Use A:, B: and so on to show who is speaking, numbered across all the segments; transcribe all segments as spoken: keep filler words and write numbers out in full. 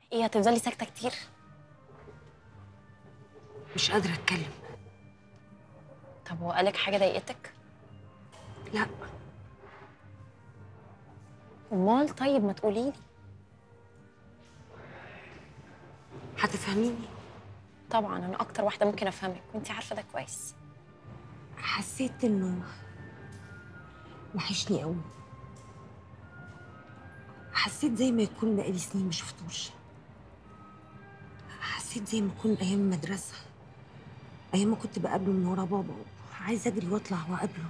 A: ايه هتفضلي ساكته كتير؟
B: مش قادرة أتكلم.
A: طب هو قالك حاجه ضايقتك؟
B: لا.
A: امال طيب ما تقوليلي.
B: هتفهميني؟
A: طبعا انا اكتر واحده ممكن افهمك وانتي عارفه ده كويس.
B: حسيت إنه وحشني قوي. حسيت زي ما يكون بقالي سنين ما شفتوش. حسيت زي ما يكون أيام المدرسة، أيام ما كنت بقابله من ورا بابا، عايزة أجري وأطلع وأقابله.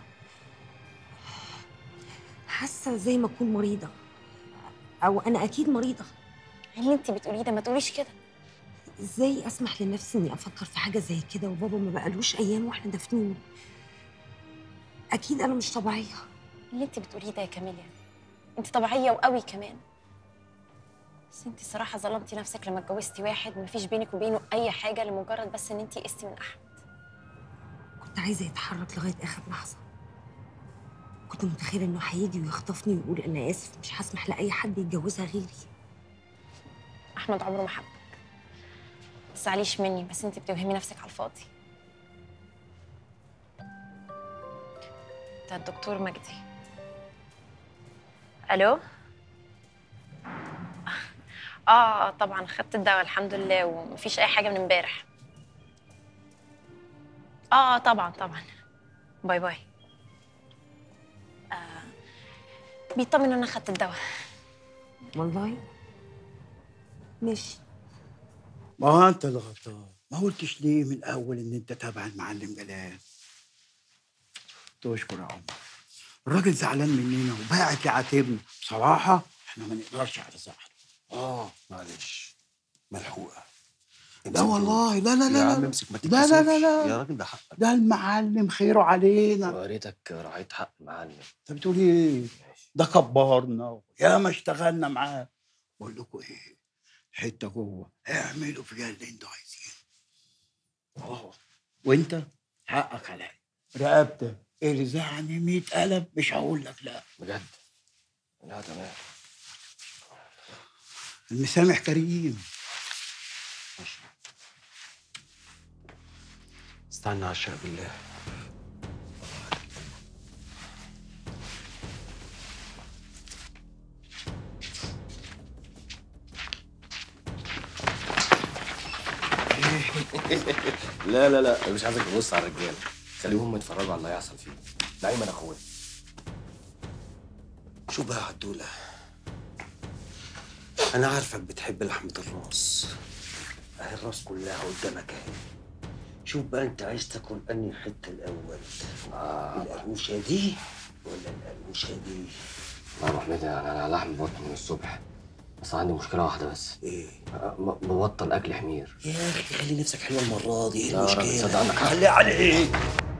B: حاسة زي ما أكون مريضة، أو أنا أكيد مريضة.
A: ايه اللي انتي بتقوليه ده؟ ما تقوليش كده.
B: إزاي أسمح لنفسي إني أفكر في حاجة زي كده وبابا ما بقالوش أيام وإحنا دافنينه؟ أكيد أنا مش طبيعية.
A: اللي انتي بتقوليه ده يا كاميليا، انتي طبيعيه وقوي كمان. بس انتي الصراحه ظلمتي نفسك لما اتجوزتي واحد مفيش بينك وبينه اي حاجه لمجرد بس ان انتي قستي من احمد.
B: كنت عايزة يتحرك لغاية آخر لحظة. كنت متخيلة إنه هيجي ويخطفني ويقول أنا آسف مش هسمح لأي حد يتجوزها غيري.
A: احمد عمره ما حبك. ما تزعليش مني، بس انتي بتوهمي نفسك على الفاضي. ده الدكتور مجدي. الو. اه طبعا خدت الدواء الحمد لله ومفيش اي حاجه من امبارح. اه طبعا طبعا. باي باي. آه بيطمن ان انا خدت الدواء.
B: والله ماشي.
C: ما هو انت اللي غلطان، ما قلتش ليه من الاول ان انت تابع المعلم جلال؟ تشكر يا عمر. الراجل زعلان مننا وباعت يعاتبنا، بصراحه احنا ما نقدرش على زعله.
D: اه معلش، ملحوقه.
C: لا والله، لا لا
D: يا
C: لا
D: عم
C: لا
D: امسك، ما
C: لا لا لا
D: تتكسفش
C: لا
D: يا راجل، ده حقك.
C: ده المعلم خيره علينا.
D: ويا ريتك راعيت حق المعلم.
C: انت بتقول ايه؟ ده كبرنا يا ما اشتغلنا معاه. بقول لكم ايه، حته جوه اعملوا فيها اللي انتوا عايزينه. اه وانت حقك عليا، رقبتك ارزعني مية قلم مش هقول لك لا.
D: بجد؟ لا تمام.
C: المسامح كريم.
D: ماشي، استنى على الشرق بالله. لا لا لا، مش عايزك تبص على الرجاله، خليهم يتفرجوا على اللي هيحصل فيه. ده ايمن اخويا. شوف بقى يا عدوله، انا عارفك بتحب لحمه الراس، اهي الراس كلها قدامك اهي. شوف بقى انت عايز تاكل انهي حته الاول؟ آه القرموشه دي ولا القرموشه دي؟ لا يا ابو حميد، انا انا لحم بطن من الصبح، بس عندي مشكله واحده بس. ايه؟ م- ببطل اكل حمير. يا اخي خلي نفسك حلوه المره دي، ايه المشكله؟ لا تصدق عندك حق، خليها عليك.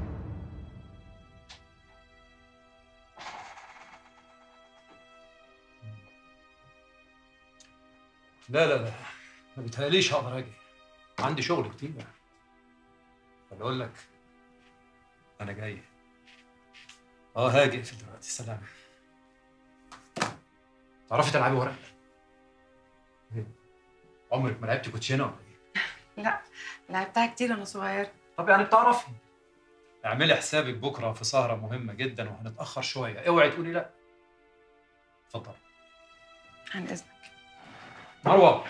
E: لا لا لا، ما بيتهيأليش هقدر اجي، عندي شغل كتير. ولا اقول لك انا جاي. اه هاجي اقفل دلوقتي، سلام. تعرفي تلعبي ورق؟ إيه؟ عمرك ما لعبتي كوتشينه ولا ايه؟
F: لا، لعبتها كتير وانا صغيره.
E: طب يعني بتعرفي. اعملي حسابك بكره في سهره مهمه جدا وهنتاخر شويه، اوعي تقولي لا. اتفضل.
F: عن اذنك.
E: مروه،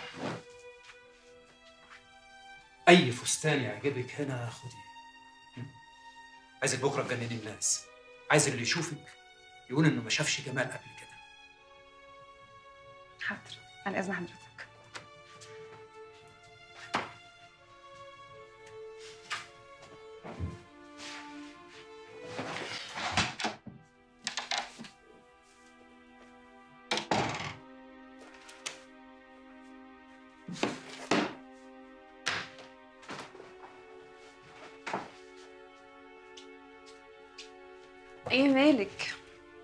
E: اي فستان يعجبك هنا خديه. عايزك بكره تجنني الناس، عايز اللي يشوفك يقول انه ما شافش جمال قبل كده.
F: حاضر، عن اذن حضرتك. ايه مالك؟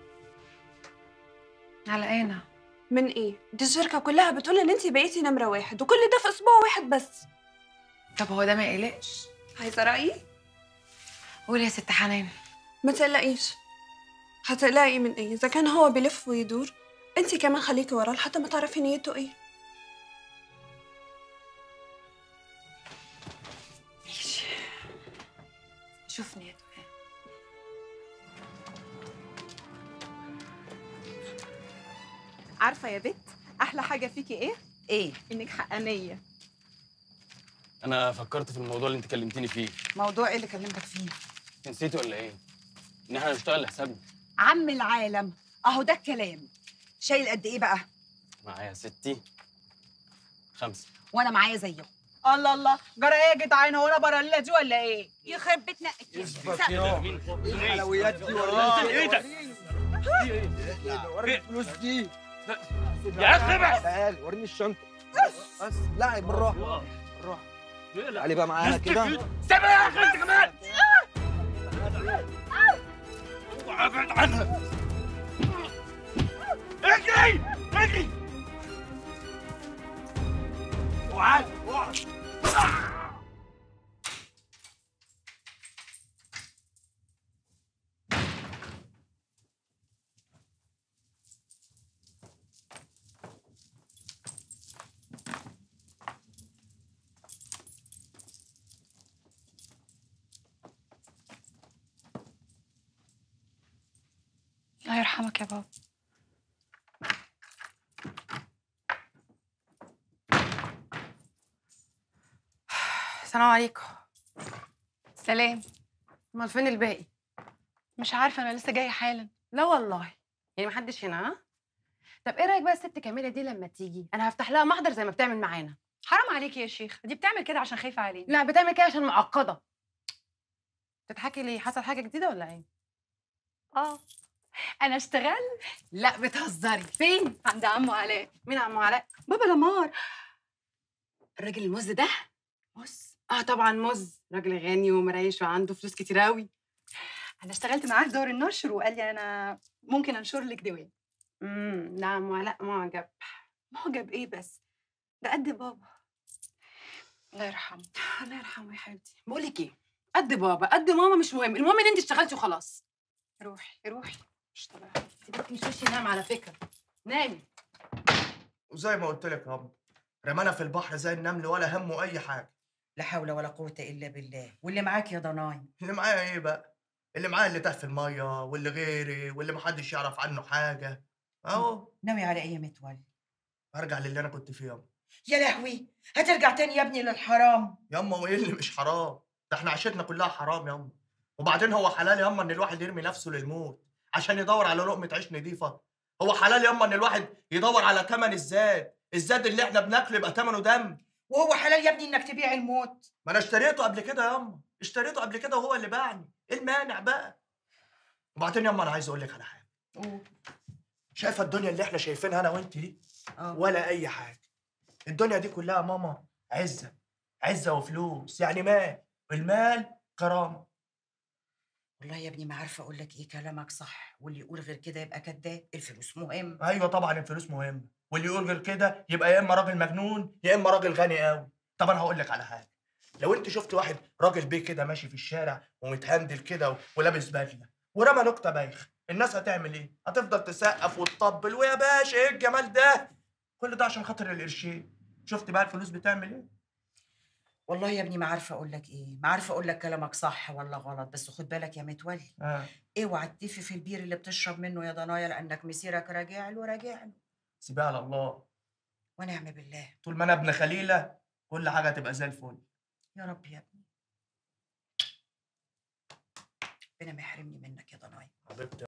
F: على ايه؟
G: من ايه؟ دي الشركة كلها بتقول ان انتي بقيتي نمرة واحد، وكل ده في اسبوع واحد بس.
F: طب هو ده ما يقلقش؟
G: عايزة رأيي؟
F: قولي يا ست حنان.
G: ما تقلقيش. هتقلقي من ايه؟ اذا كان هو بيلف ويدور، انتي كمان خليكي وراه لحد ما تعرفي نيته ايه.
H: عارفه يا بت احلى حاجه فيكي ايه؟
I: ايه؟
H: انك حقانيه.
J: انا فكرت في الموضوع اللي انت كلمتيني فيه.
I: موضوع ايه اللي كلمتك فيه؟
J: نسيته ولا ايه؟ ان احنا نشتغل لحسابنا.
I: عم العالم، اهو ده الكلام. شايل قد ايه بقى؟
J: معايا ستي خمسة.
I: وانا معايا زيه.
H: الله الله، جرى ايه يا جدعان؟ هو انا برا دي ولا ايه؟
I: يخرب بيت نقك يا
C: اثبت يا الحلويات دي ولا ايه ده؟ وريني الفلوس دي
J: يا اخي ابعد.
K: تعال وريني الشنطه. بس لا بالراحه بالراحه. تعالي بقى معانا كده.
J: سيبها يا اخي انت كمان. ابعد عنها. اجري اجري. وعاد وعاد.
F: الله يرحمك يا بابا. السلام عليكم. سلام. امال فين الباقي؟ مش عارفه، انا لسه جايه حالا. لا والله، يعني محدش هنا؟ ها؟ طب ايه رايك بقى الست كاميله دي لما تيجي انا هفتح لها محضر زي ما بتعمل معانا.
G: حرام عليكي يا شيخ، دي بتعمل كده عشان خايفه علينا.
F: لا بتعمل كده عشان معقده. تضحكي ليه؟ حصل حاجه جديده ولا ايه؟
G: اه انا اشتغل.
F: لا بتهزري. فين؟
G: عند عمو علاء.
F: مين عمو علاء؟
G: بابا لمار.
F: الراجل المز ده؟ مز؟ اه طبعا مز، راجل غني ومريش وعنده فلوس كتير قوي.
G: انا اشتغلت معاه في دور النشر وقال لي انا ممكن انشر لك دواء.
F: امم لا عمو علاء معجب.
G: معجب ايه بس؟ ده قد بابا. الله يرحمه.
F: الله يرحمه يا حبيبتي. بقول لك ايه؟ قد بابا قد ماما مش مهم، المهم ان انت اشتغلتي وخلاص.
G: روحي روحي. مش طبيعي.
F: انت مش وشي نام على فكره. نامي.
K: وزي ما قلت لك يا ابني، رمانا في البحر زي النمل ولا همه اي حاجه.
I: لا حول ولا قوه الا بالله. واللي معاك يا ضناي؟
K: اللي معايا ايه بقى؟ اللي معايا اللي تاه في الميه، واللي غيري، واللي محدش يعرف عنه حاجه. اهو.
I: ناوي على ايه يا متولي؟
K: هرجع للي انا كنت فيه ياما.
I: يا لهوي، هترجع تاني يا ابني للحرام؟
K: ياما وايه اللي مش حرام؟ ده احنا عيشتنا كلها حرام ياما. وبعدين هو حلال ياما ان الواحد يرمي نفسه للموت عشان يدور على لقمه عيش نضيفه؟ هو حلال ياما ان الواحد يدور على ثمن الزاد، الزاد اللي احنا بناكله يبقى ثمنه دم؟
I: وهو حلال يا ابني انك تبيع الموت؟
K: ما انا اشتريته قبل كده ياما، اشتريته قبل كده وهو اللي باعني، ايه المانع بقى؟ وبعدين ياما انا عايز اقول لك على حاجه.
I: قول.
K: شايفه الدنيا اللي احنا شايفينها انا وانت دي؟
I: اه.
K: ولا اي حاجه. الدنيا دي كلها ماما عزه، عزه وفلوس، يعني مال، والمال كرامه.
I: والله يا ابني ما عارفه اقول لك ايه، كلامك صح، واللي يقول غير كده يبقى كذاب. الفلوس مهم.
K: ايوه طبعا الفلوس مهمه، واللي يقول غير كده يبقى يا اما راجل مجنون يا اما راجل غني قوي. طب انا هقول لك على حاجه، لو انت شفت واحد راجل بيه كده ماشي في الشارع ومتهندل كده ولابس بدله ورمى نكته بايخه، الناس هتعمل ايه؟ هتفضل تسقف وتطبل ويا باشا ايه الجمال ده؟ كل ده عشان خاطر القرشين. شفت بقى الفلوس بتعمل ايه؟
I: والله يا ابني ما عارفه اقول لك ايه، ما عارفه اقول لك كلامك صح ولا غلط، بس خد بالك يا متولي.
K: اه.
I: اوعى تتفي في البير اللي بتشرب منه يا ضنايا، لانك مسيرك راجع له راجع له.
K: سيبها على الله.
I: ونعم بالله.
K: طول ما انا ابن خليله كل حاجه هتبقى زي الفل.
I: يا رب يا ابني. ربنا ما يحرمني منك يا ضنايا.
K: حبيبتي.